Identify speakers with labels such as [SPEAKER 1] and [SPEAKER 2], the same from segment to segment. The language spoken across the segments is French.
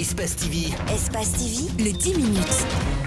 [SPEAKER 1] Espace TV.
[SPEAKER 2] Espace TV, le 10 minutes.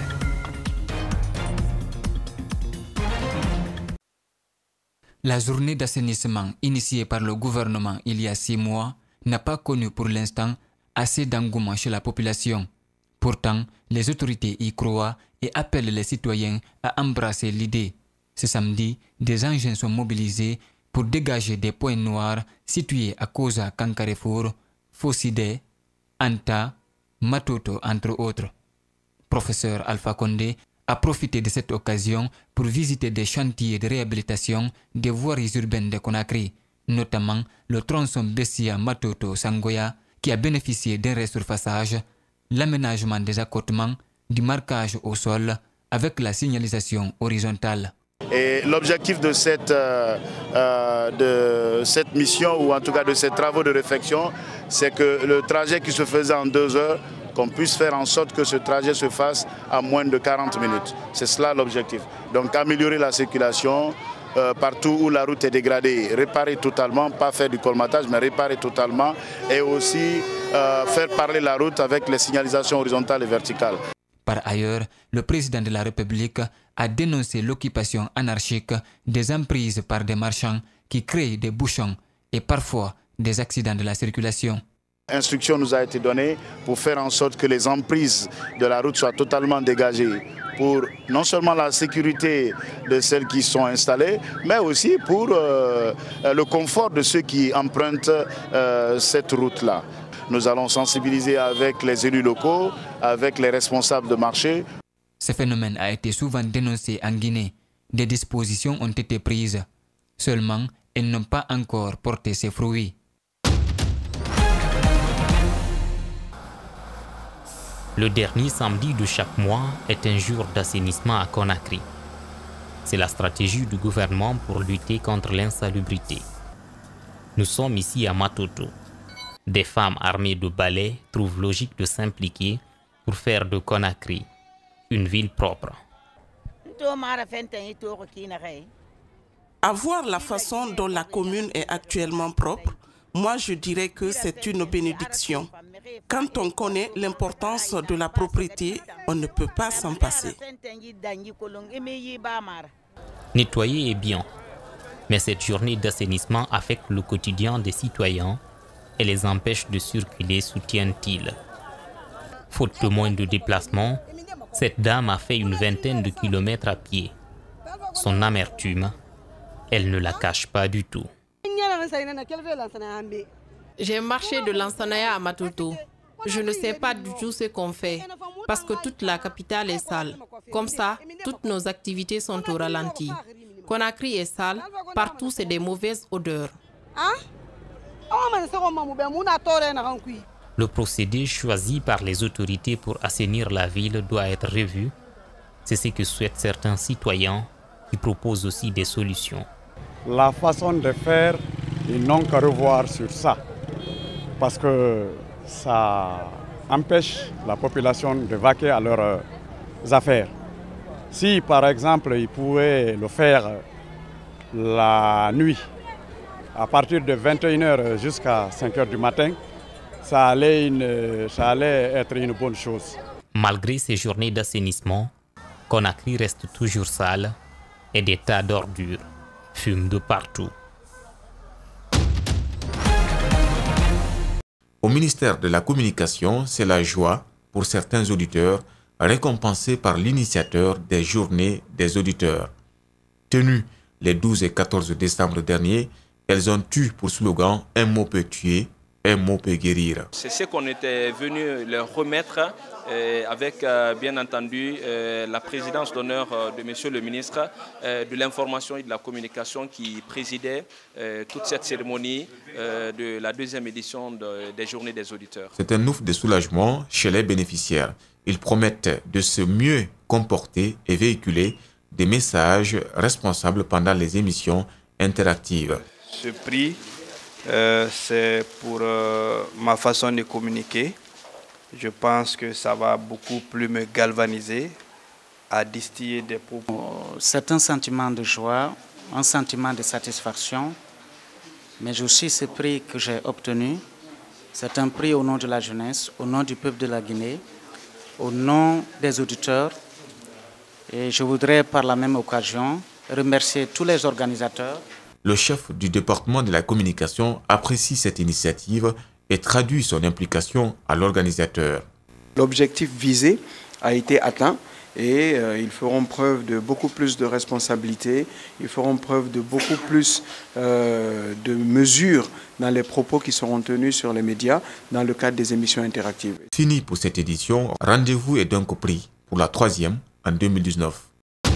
[SPEAKER 3] La journée d'assainissement initiée par le gouvernement il y a 6 mois n'a pas connu pour l'instant assez d'engouement chez la population. Pourtant, les autorités y croient et appellent les citoyens à embrasser l'idée. Ce samedi, des engins sont mobilisés pour dégager des points noirs situés à Koza Kankarefour, Fossidé, Anta, Matoto, entre autres. Professeur Alpha Condé a profité de cette occasion pour visiter des chantiers de réhabilitation des voiries urbaines de Conakry, notamment le tronçon Bessia-Matoto-Sangoya qui a bénéficié d'un resurfaçage, l'aménagement des accotements, du marquage au sol avec la signalisation horizontale.
[SPEAKER 4] Et l'objectif de cette mission, ou en tout cas de ces travaux de réflexion, c'est que le trajet qui se faisait en 2 heures, qu'on puisse faire en sorte que ce trajet se fasse en moins de 40 minutes. C'est cela l'objectif. Donc améliorer la circulation partout où la route est dégradée, réparer totalement, pas faire du colmatage, mais réparer totalement, et aussi faire parler la route avec les signalisations horizontales et verticales.
[SPEAKER 3] Par ailleurs, le président de la République a dénoncé l'occupation anarchique des emprises par des marchands qui créent des bouchons et parfois des accidents de la circulation.
[SPEAKER 4] Instruction nous a été donnée pour faire en sorte que les emprises de la route soient totalement dégagées pour non seulement la sécurité de celles qui sont installées, mais aussi pour le confort de ceux qui empruntent cette route-là. Nous allons sensibiliser avec les élus locaux, avec les responsables de marché.
[SPEAKER 3] Ce phénomène a été souvent dénoncé en Guinée. Des dispositions ont été prises. Seulement, elles n'ont pas encore porté ses fruits.
[SPEAKER 5] Le dernier samedi de chaque mois est un jour d'assainissement à Conakry. C'est la stratégie du gouvernement pour lutter contre l'insalubrité. Nous sommes ici à Matoto. Des femmes armées de balais trouvent logique de s'impliquer pour faire de Conakry une ville propre.
[SPEAKER 6] À voir la façon dont la commune est actuellement propre, moi je dirais que c'est une bénédiction. Quand on connaît l'importance de la propriété, on ne peut pas s'en passer.
[SPEAKER 5] Nettoyer est bien, mais cette journée d'assainissement affecte le quotidien des citoyens et les empêche de circuler, soutient-il. Faute de moyens de déplacement, cette dame a fait une vingtaine de kilomètres à pied. Son amertume, elle ne la cache pas du tout.
[SPEAKER 7] J'ai marché de Lansana à Matoto. Je ne sais pas du tout ce qu'on fait, parce que toute la capitale est sale. Comme ça, toutes nos activités sont au ralenti. Conakry est sale, partout c'est des mauvaises odeurs.
[SPEAKER 5] Le procédé choisi par les autorités pour assainir la ville doit être revu. C'est ce que souhaitent certains citoyens qui proposent aussi des solutions.
[SPEAKER 8] La façon de faire, ils n'ont qu'à revoir sur ça. Parce que ça empêche la population de vaquer à leurs affaires. Si par exemple ils pouvaient le faire la nuit, à partir de 21h jusqu'à 5h du matin, ça allait être une bonne chose.
[SPEAKER 5] Malgré ces journées d'assainissement, Conakry reste toujours sale et des tas d'ordures fument de partout.
[SPEAKER 9] Au ministère de la Communication, c'est la joie pour certains auditeurs récompensés par l'initiateur des Journées des auditeurs. Tenues les 12 et 14 décembre dernier, elles ont eu pour slogan « Un mot peut tuer, un mot peut guérir ».
[SPEAKER 10] C'est ce qu'on était venu leur remettre avec bien entendu la présidence d'honneur de Monsieur le ministre de l'Information et de la Communication qui présidait toute cette cérémonie de la 2e édition des Journées des auditeurs.
[SPEAKER 9] C'est un ouf de soulagement chez les bénéficiaires. Ils promettent de se mieux comporter et véhiculer des messages responsables pendant les émissions interactives.
[SPEAKER 11] Ce prix, c'est pour ma façon de communiquer. Je pense que ça va beaucoup plus me galvaniser à distiller des propos.
[SPEAKER 12] C'est un sentiment de joie, un sentiment de satisfaction, mais aussi ce prix que j'ai obtenu, C'est un prix au nom de la jeunesse, au nom du peuple de la Guinée, au nom des auditeurs. Et je voudrais par la même occasion remercier tous les organisateurs.
[SPEAKER 9] Le chef du département de la communication apprécie cette initiative et traduit son implication à l'organisateur.
[SPEAKER 1] L'objectif visé a été atteint et ils feront preuve de beaucoup plus de responsabilité, ils feront preuve de beaucoup plus de mesures dans les propos qui seront tenus sur les médias dans le cadre des émissions interactives.
[SPEAKER 9] Fini pour cette édition, rendez-vous est donc pris pour la 3e en 2019.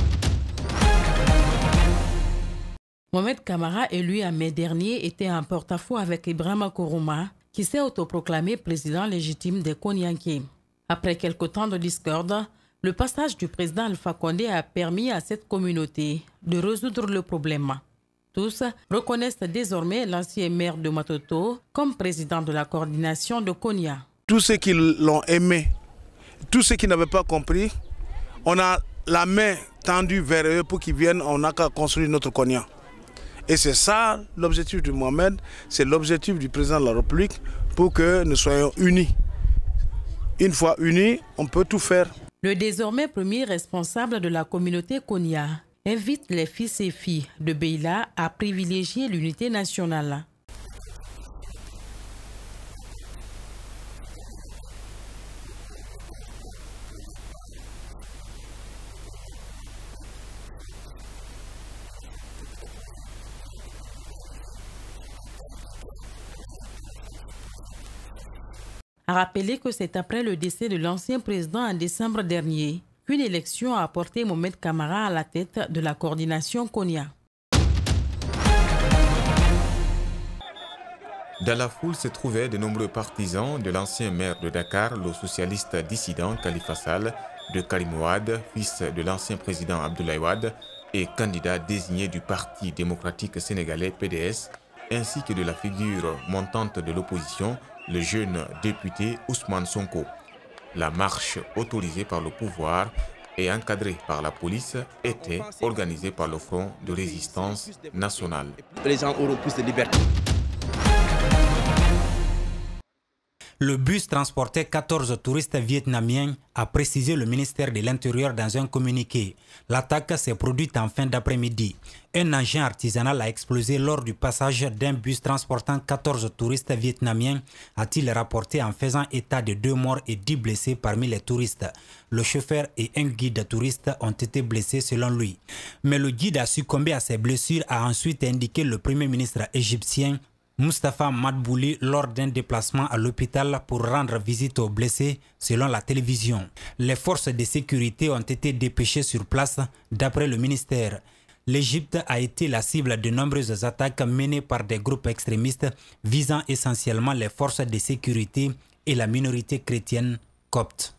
[SPEAKER 13] Mohamed Camara, élu en mai dernier, était en porte-à-faux avec Ibrahima Kourouma, qui s'est autoproclamé président légitime des Konyankés. Après quelque temps de discorde, le passage du président Alpha Condé a permis à cette communauté de résoudre le problème. Tous reconnaissent désormais l'ancien maire de Matoto comme président de la coordination de Konya.
[SPEAKER 14] Tous ceux qui l'ont aimé, tous ceux qui n'avaient pas compris, on a la main tendue vers eux pour qu'ils viennent, on n'a qu'à construire notre Konya. Et c'est ça l'objectif de Mohamed, c'est l'objectif du président de la République pour que nous soyons unis. Une fois unis, on peut tout faire.
[SPEAKER 13] Le désormais premier responsable de la communauté Konya invite les fils et filles de Beila à privilégier l'unité nationale. A rappeler que c'est après le décès de l'ancien président en décembre dernier qu'une élection a porté Mohamed Camara à la tête de la coordination Konya.
[SPEAKER 9] Dans la foule se trouvaient de nombreux partisans de l'ancien maire de Dakar, le socialiste dissident Khalifa Sall, de Karim Wade, fils de l'ancien président Abdoulaye Wade et candidat désigné du Parti démocratique sénégalais PDS, ainsi que de la figure montante de l'opposition, le jeune député Ousmane Sonko. La marche autorisée par le pouvoir et encadrée par la police était organisée par le Front de résistance nationale.
[SPEAKER 15] Les gens auront plus de liberté.
[SPEAKER 16] Le bus transportait 14 touristes vietnamiens, a précisé le ministère de l'Intérieur dans un communiqué. L'attaque s'est produite en fin d'après-midi. Un engin artisanal a explosé lors du passage d'un bus transportant 14 touristes vietnamiens, a-t-il rapporté en faisant état de 2 morts et 10 blessés parmi les touristes. Le chauffeur et un guide touriste ont été blessés selon lui. Mais le guide a succombé à ses blessures, a ensuite indiqué le premier ministre égyptien Moustapha Madbouli lors d'un déplacement à l'hôpital pour rendre visite aux blessés, selon la télévision. Les forces de sécurité ont été dépêchées sur place, d'après le ministère. L'Égypte a été la cible de nombreuses attaques menées par des groupes extrémistes visant essentiellement les forces de sécurité et la minorité chrétienne copte.